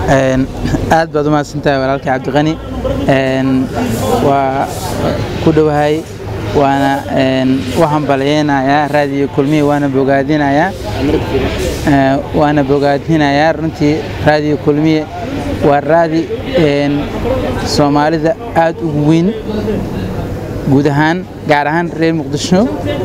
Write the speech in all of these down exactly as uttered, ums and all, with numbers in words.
aad baad u mahadsantahay walaalkay Cabdiqani waa ku dhawahay waana waxaan baleynayaa raadiyo kulmiye waana bogaadinayaa waana bogaadinayaa runtii raadiyo kulmiye waa raadi Soomaalida aad ugu weyn guud ahaan gaar ahaan reer Muqdisho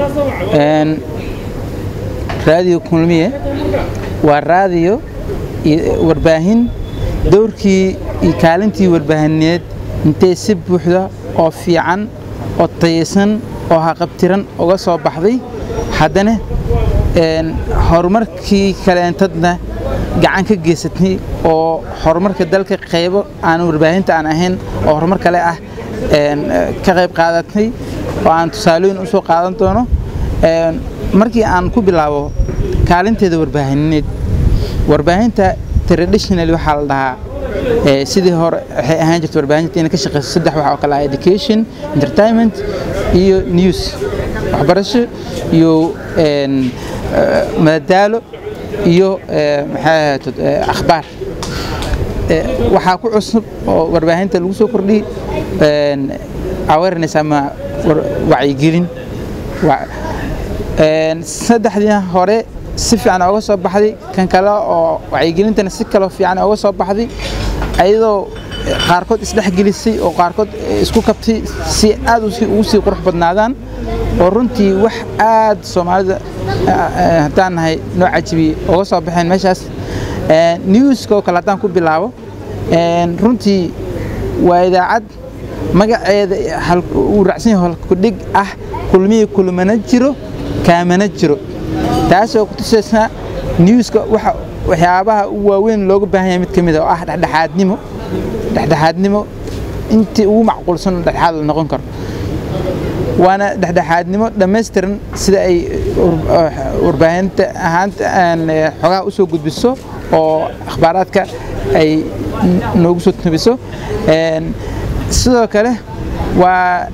raadiyo kulmiye waa raadiyo warbaahin dowrkii iyo kaalintii warbaahineed intee si buuxda oo fiican oo tayeysan oo haqabtiran uga soo baxday haddana horumarkii kaleentadna gacan ka geysatay oo horumarka dalka qaybo aan warbaahinta aan ahayn oo horumar kale ah ka qayb qaadatay oo aan tusaalooyin u soo qaadan doono markii aan ku bilaabo kaalinteeda warbaahineed warbaahinta traditional waxa la dhahaa sidii hore waxay ahaan jirtay warbaahinta in ka shaqeyso saddex wax oo kala ah education entertainment iyo news waxbarasho iyo madadaalo iyo maxaa akhbaar waxa ku cusub oo warbaahinta lagu soo kordhiyay awareness ama wacyigelin saddexdii hore si fiican uga soo baxday kan kale oo wacyigelintana si kale fiican uga soo baxday ayadoo qaarkood isdhex gelisay oo qaarkood isku kabtay si aad u sii qurux badnaadaan oo runtii wax aad Soomaalida hadaan nahay nooc cajibi uga soo baxeen meeshaas news-ka kala hadaan ku bilaabo runtii waa idaacad magaceeda hal uu raacsan yahay ku dhig ah kulmiye kulmana jiro kaamana jiro taasoo ku tusaysa news-ka waxa waxyaabaha ugu waaweyn looga baahan yahay mid kamid ah oo ah dhexdhexaadnimo dhexdhexaadnimo intii ugu macquulsan dhexdhexaad la noqon karo waana dhexdhexaadnimo dhameystiran sida ay warbaahinta ahaanta xogaha u soo gudbiso oo akhbaaraadka ay noogu soo tabiso sidoo kale waa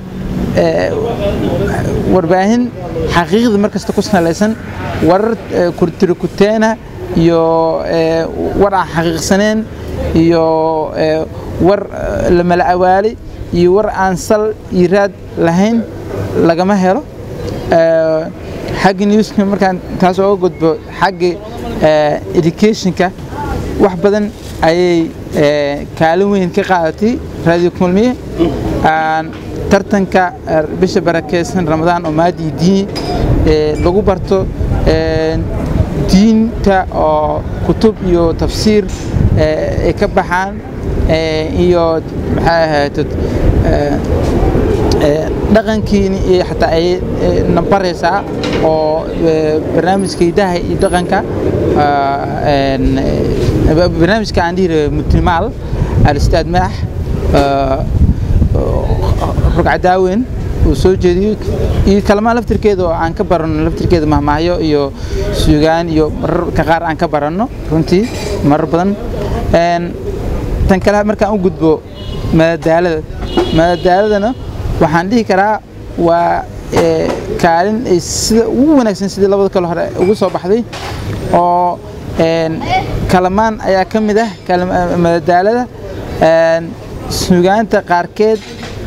warbaahin xaqiiqda markasta ku salaysan warar kurtiro kuteena iyo war aan xaqiiqsaneen iyo war la mala awaali iyo war aan sal iraad lahayn lagama helo xagga news-ka markaan taas oo gudbo xagga education-ka wax badan ayay kaalin weyn ka qaadatay raadiyo kulmiye tartanka bisha barakeysan Ramadaan oo maadi diin lagu barto diinta oo kutub iyo tafsiir ee ka baxaan iyo maxaa ahayd dhaqankiina iyo xataa ay nambareysa oo barnaamijka hidaha iyo dhaqanka barnaamijka aan dhiray mutnimaal al-ustaad maax rugcadaawen uu soo jeediyo iyo kalma laftirkeeda oo aan ka barano laftirkeeda mahmaayo iyo suugaan iyo mararka qaar aan ka barano runtii marar badan tan kale markaan u gudbo madadaalada madadaaladana waxaan dhihi karaa waa kaalin sida ugu wanaagsan sidii labada kale hore ugu soo baxday oo kalamaan ayaa ka mid ah madadaalada suugaanta qaarkeed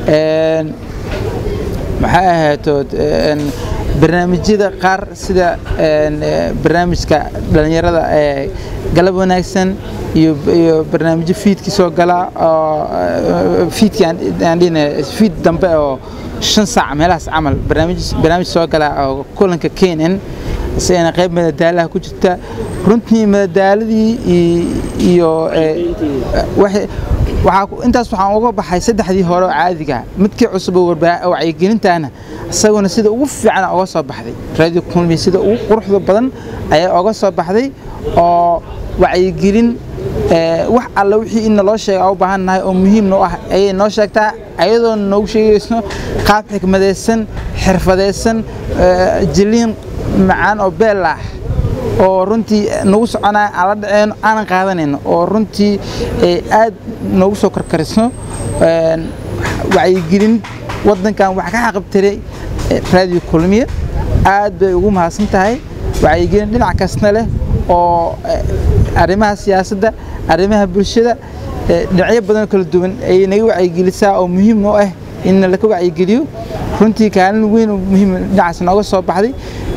maxaa ahaatood barnaamijyada qaar sida barnaamijka dhalinyarada ee galab wanaagsan iyo barnaamijyo feedki soo gala oo feedki aan dhina feed dambe oo shan saac meelahaas camal barnaamij barnaamij soo gala oo kulanka Keenan sayna qayb madadaalaha ku jirta runtii madadaaladii iyo waxa waxa intaas waxaan uga baxay saddexdii hore oo caadiga midkii cusub oo wacyigelintaana asaguna sida ugu fiican uga soo baxday raadiyo kulmiye sida ugu quruxda badan ayaa uga soo baxday oo wacyigelin wax alla wixii in loo sheego u baahanahay oo muhiim noo ah ay noo sheegtaa ayadoo noogu sheegayso qaab xikmadeysan xirfadeysan jiliin macaan oo beel ah oo runtii nagu soconaa aan la dhaceen aan qaadanayno oo runtii aad nagu soo karkariso wacyigelin wadankan wax ka xaqabtiray raadiyo kulmiye aad bay ugu mahadsan tahay wacyigelin dhinac kasta leh oo arrimaha siyaasadda arrimaha bulshada dhinacyo badan kala duwan ay naga wacyigelisaa oo muhiim u ah in la ka wacyigeliyo runtii kaalin weyn oo muhiim dhinacaas nooga soo baxday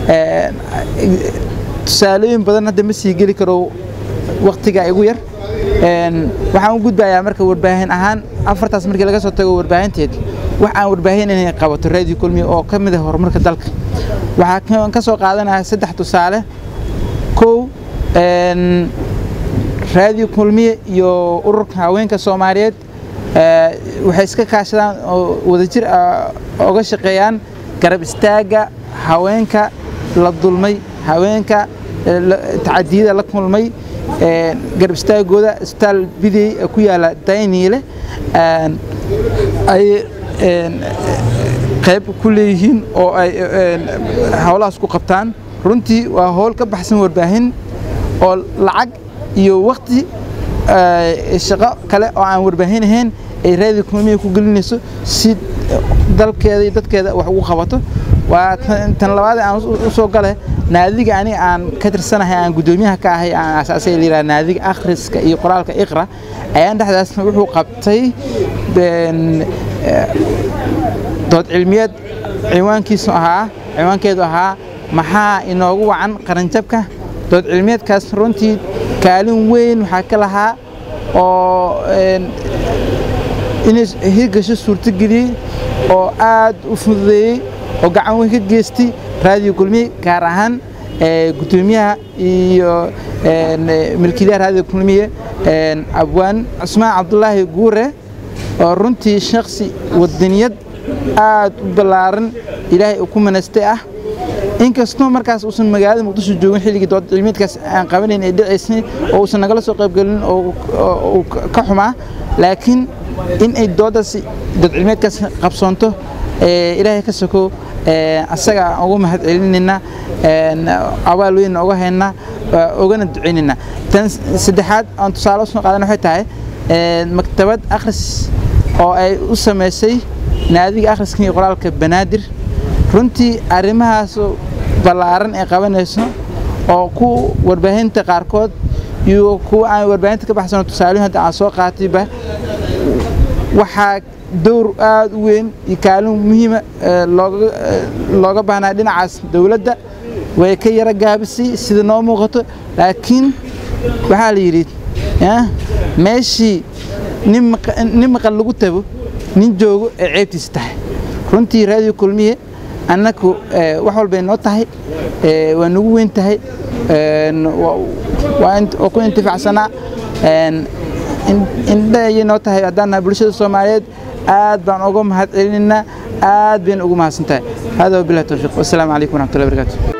tusaalooyin badan hadda ma sii geli karo waqtiga igu yar waxaan u gudbayaa marka warbaahin ahaan afartaas markii laga soo tago warbaahinteed wax aan warbaahin inay qabato raadiyo kulmiye oo ka mid ah horumarka dalka waxaa ka soo qaadanaya saddex tusaale kow raadiyo kulmiye iyo ururka haweenka Soomaaliyeed waxay iska kaashadaan oo wadajir uga shaqeeyaan garab istaaga haweenka la dulmay haweenka tacadiyada la kulmay garab istaagooda isbitaal bidey ku yaala Dayniile ay qayb ku leeyihiin oo ay hawlahaas ku qabtaan runtii waa hawl ka baxsan warbaahin oo lacag iyo waqti shaqo kale oo aan warbaahin ahayn ay raadiyo kulmiye ku gelinayso si dalkeeda iyo dadkeeda wax ugu qabato waa tan labaad aan u soo galay naadiga ani aan ka tirsanahay aan gudoomiyaha ka ahay aan asaasay liraa naadiga akhriska iyo qoraalka iqra ayaan dhaxdaas wuxuu qabtay dood cilmiyeed ciwaankiisu ahaa ciwaankeedu ahaa maxaa inoogu wacan qaranjabka dood cilmiyeedkaas runtii kaalin weyn waxa ka lahaa oo inay hirgasho suurtageliyay oo aad u fududeeyay oo gacan weyn ka geystay raadiyo kulmiye gaar ahaan gudoomiyaha iyo milkiilaha raadiyo kulmiye abwaan Cusmaan Cabdullaahi Guure oo runtii shakhsi wadaniyad aad u balaaran ilaahay ku manastay ah inkastoo markaas uusan magaalada Muqdisho joogin xilligii dood cilmiyeedkaas aan qabanay ee dhicisay oo uusan nagala soo qayb galin oo ka xumaa laakiin in ay doodaasi dood cilmiyeedkaas qabsoonto ee ilaahay ka soko ee asaga ugu mahad celinina ee abaal weyn uga hayna ogana duceynina tan saddexaad aan tusaale soo qaadan waxay tahay ee maktabad akhris oo ay u sameysay naadiga akhriska iyo qoraalka Banaadir runtii arrimahaas balaaran ee qabanayso oo ku warbaahinta qaarkood iyo ku aan warbaahinta ka baxsan tusaale hadda aan soo qaatayba waxa door aad u weyn iyo kaalin muhiim ah looga looga baahnaa dhinacaas dawladda way ka yara gaabisay sida noo muuqato laakiin waxa la yiri meeshii nin maqal lagu tabo nin joogo ee ceebtiisa tahay runtii raadiyo kulmiye annaku wax walba inoo tahay waa nagu weyn tahay waa ku intifaacsana indha inoo tahay haddana bulshada Soomaaliyeed aad baan uga mahad celinaa aad baan ugu mahadsantahay hada billahi tawfiiq wassalaamu calaykum wa rahmatullahi wa barakaatuh